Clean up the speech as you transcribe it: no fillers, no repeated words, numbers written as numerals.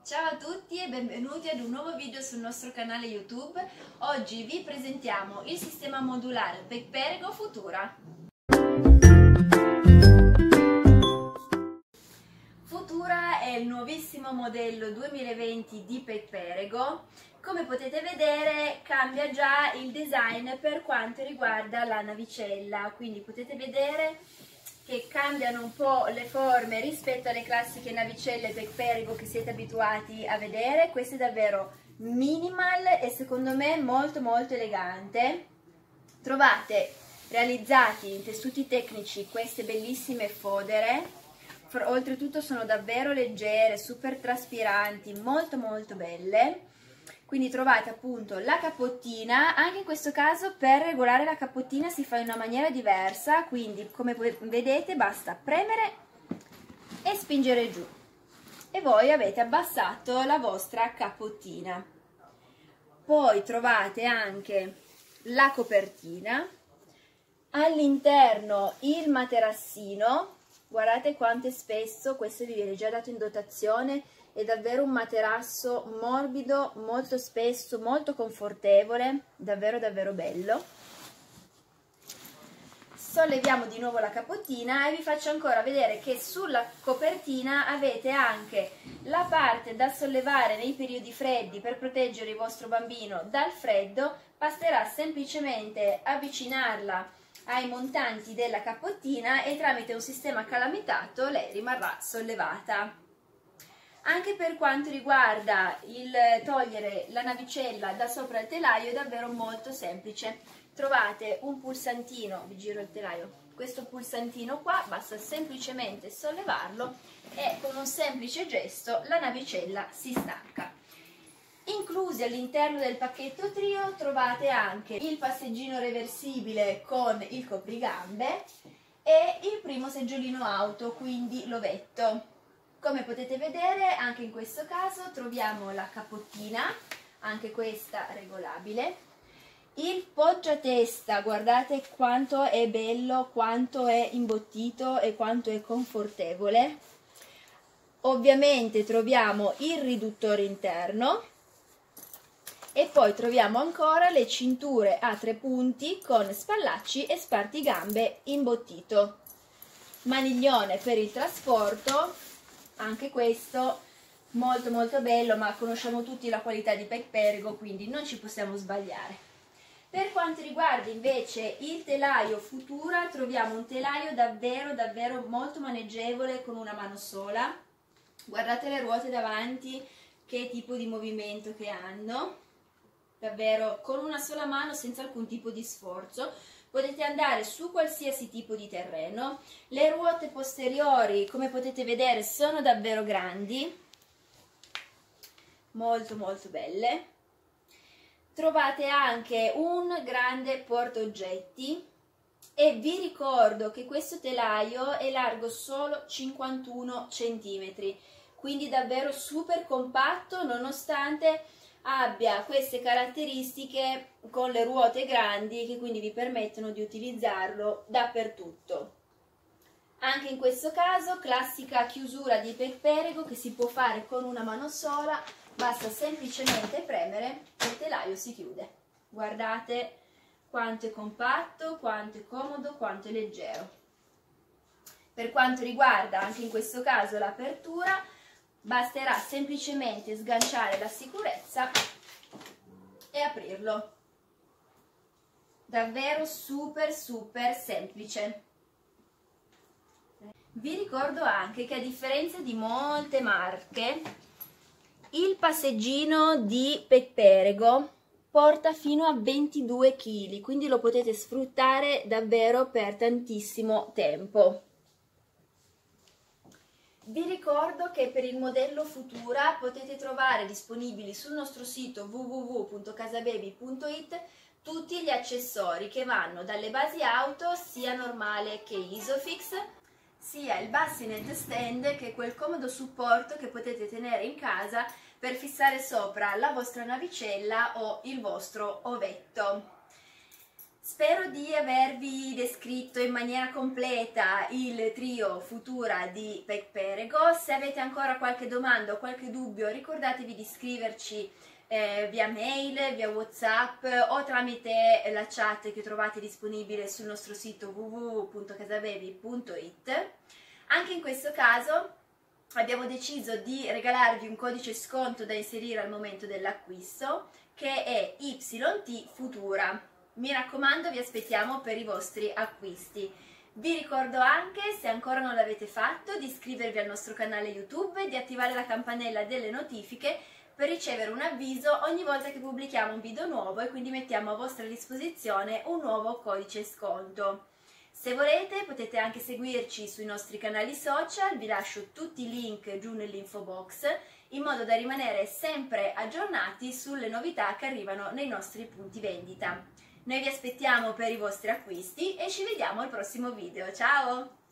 Ciao a tutti e benvenuti ad un nuovo video sul nostro canale YouTube. Oggi vi presentiamo il sistema modulare Pecperego Futura. Futura è il nuovissimo modello 2020 di Pecperego. Come potete vedere cambia già il design per quanto riguarda la navicella, quindi potete vedere che cambiano un po' le forme rispetto alle classiche navicelle Pecperego che siete abituati a vedere. Questo è davvero minimal e secondo me molto elegante. Trovate realizzati in tessuti tecnici queste bellissime fodere, oltretutto sono davvero leggere, super traspiranti, molto belle. Quindi trovate appunto la cappottina. Anche in questo caso per regolare la cappottina si fa in una maniera diversa, quindi come vedete basta premere e spingere giù e voi avete abbassato la vostra cappottina. Poi trovate anche la copertina, all'interno il materassino. Guardate quanto è spesso, questo vi viene già dato in dotazione. È davvero un materasso morbido, molto spesso, molto confortevole, davvero bello. Solleviamo di nuovo la cappottina e vi faccio ancora vedere che sulla copertina avete anche la parte da sollevare nei periodi freddi per proteggere il vostro bambino dal freddo. Basterà semplicemente avvicinarla ai montanti della cappottina e tramite un sistema calamitato lei rimarrà sollevata. Anche per quanto riguarda il togliere la navicella da sopra il telaio è davvero molto semplice. Trovate un pulsantino, vi giro il telaio, questo pulsantino qua, basta semplicemente sollevarlo e con un semplice gesto la navicella si stacca. Inclusi all'interno del pacchetto trio trovate anche il passeggino reversibile con il coprigambe e il primo seggiolino auto, quindi l'ovetto. Come potete vedere anche in questo caso troviamo la cappottina, anche questa regolabile, il poggiatesta, guardate quanto è bello, quanto è imbottito e quanto è confortevole. Ovviamente troviamo il riduttore interno e poi troviamo ancora le cinture a 3 punti con spallacci e spartigambe imbottito. Maniglione per il trasporto. Anche questo molto bello, ma conosciamo tutti la qualità di Pecperego, quindi non ci possiamo sbagliare. Per quanto riguarda invece il telaio Futura, troviamo un telaio davvero molto maneggevole con una mano sola. Guardate le ruote davanti, che tipo di movimento che hanno, davvero con una sola mano senza alcun tipo di sforzo. Potete andare su qualsiasi tipo di terreno. Le ruote posteriori, come potete vedere, sono davvero grandi, molto belle. Trovate anche un grande portaoggetti e vi ricordo che questo telaio è largo solo 51 cm, quindi davvero super compatto nonostante abbia queste caratteristiche con le ruote grandi che quindi vi permettono di utilizzarlo dappertutto. Anche in questo caso classica chiusura di Pecperego che si può fare con una mano sola, basta semplicemente premere e il telaio si chiude. Guardate quanto è compatto, quanto è comodo, quanto è leggero. Per quanto riguarda anche in questo caso l'apertura, basterà semplicemente sganciare la sicurezza e aprirlo. Davvero super semplice. Vi ricordo anche che a differenza di molte marche, il passeggino di Pecperego porta fino a 22 kg, quindi lo potete sfruttare davvero per tantissimo tempo. Vi ricordo che per il modello Futura potete trovare disponibili sul nostro sito www.casababy.it tutti gli accessori che vanno dalle basi auto sia normale che Isofix, sia il bassinet stand che è quel comodo supporto che potete tenere in casa per fissare sopra la vostra navicella o il vostro ovetto. Spero di avervi descritto in maniera completa il trio Futura di Peg Perego. Se avete ancora qualche domanda o qualche dubbio, ricordatevi di scriverci via mail, via WhatsApp o tramite la chat che trovate disponibile sul nostro sito www.casababy.it. Anche in questo caso abbiamo deciso di regalarvi un codice sconto da inserire al momento dell'acquisto, che è YT Futura. Mi raccomando, vi aspettiamo per i vostri acquisti. Vi ricordo anche, se ancora non l'avete fatto, di iscrivervi al nostro canale YouTube e di attivare la campanella delle notifiche per ricevere un avviso ogni volta che pubblichiamo un video nuovo e quindi mettiamo a vostra disposizione un nuovo codice sconto. Se volete potete anche seguirci sui nostri canali social, vi lascio tutti i link giù nell'info box in modo da rimanere sempre aggiornati sulle novità che arrivano nei nostri punti vendita. Noi vi aspettiamo per i vostri acquisti e ci vediamo al prossimo video. Ciao!